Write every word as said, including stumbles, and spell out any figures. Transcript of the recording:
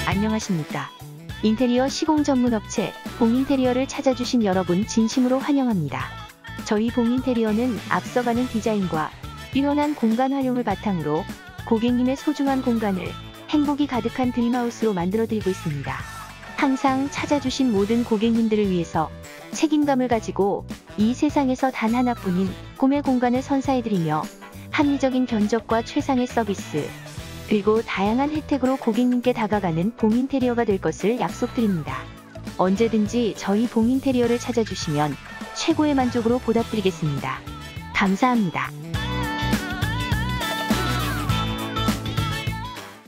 안녕하십니까. 인테리어 시공 전문 업체 봉인테리어를 찾아주신 여러분 진심으로 환영합니다. 저희 봉인테리어는 앞서가는 디자인과 유연한 공간 활용을 바탕으로 고객님의 소중한 공간을 행복이 가득한 드림하우스로 만들어드리고 있습니다. 항상 찾아주신 모든 고객님들을 위해서 책임감을 가지고 이 세상에서 단 하나뿐인 꿈의 공간을 선사해드리며 합리적인 견적과 최상의 서비스, 그리고 다양한 혜택으로 고객님께 다가가는 봉인테리어가 될 것을 약속드립니다. 언제든지 저희 봉인테리어를 찾아주시면 최고의 만족으로 보답드리겠습니다. 감사합니다.